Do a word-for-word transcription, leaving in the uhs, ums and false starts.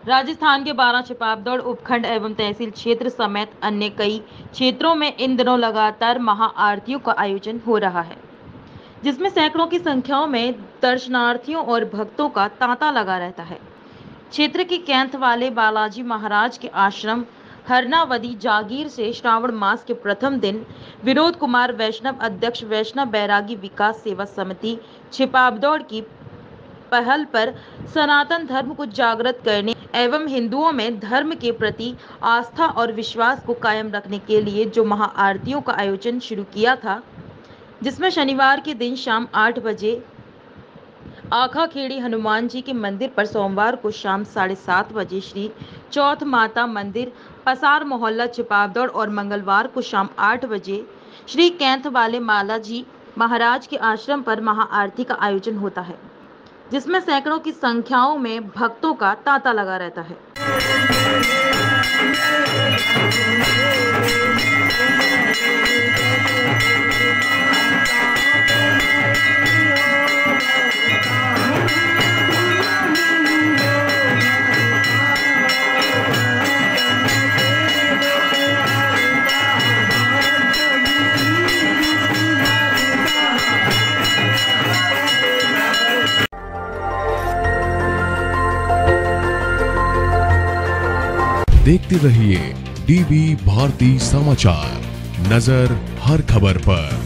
राजस्थान के बारह छिपाबदौड़ उपखंड एवं तहसील क्षेत्र समेत अन्य कई क्षेत्रों में इन दिनों लगातार महाआरतियों का आयोजन हो रहा है, जिसमें सैकड़ों की संख्याओं में दर्शनार्थियों और भक्तों का तांता लगा रहता है। क्षेत्र के कैंथ वाले बालाजी महाराज के आश्रम हरनावदी जागीर से श्रावण मास के प्रथम दिन विनोद कुमार वैष्णव अध्यक्ष वैष्णव बैरागी विकास सेवा समिति छिपाबदौड़ की पहल पर सनातन धर्म को जागृत करने एवं हिंदुओं में धर्म के प्रति आस्था और विश्वास को कायम रखने के लिए जो महाआरतियों का आयोजन शुरू किया था, जिसमें शनिवार के दिन शाम आठ बजे आखाखेड़ी हनुमान जी के मंदिर पर, सोमवार को शाम साढ़े सात बजे श्री चौथ माता मंदिर पसार मोहल्ला छिपाबदौड़ और मंगलवार को शाम आठ बजे श्री कैंथ वाले मालाजी महाराज के आश्रम पर महाआरती का आयोजन होता है, जिसमें सैकड़ों की संख्याओं में भक्तों का तांता लगा रहता है। देखते रहिए डीबी भारती समाचार, नजर हर खबर पर।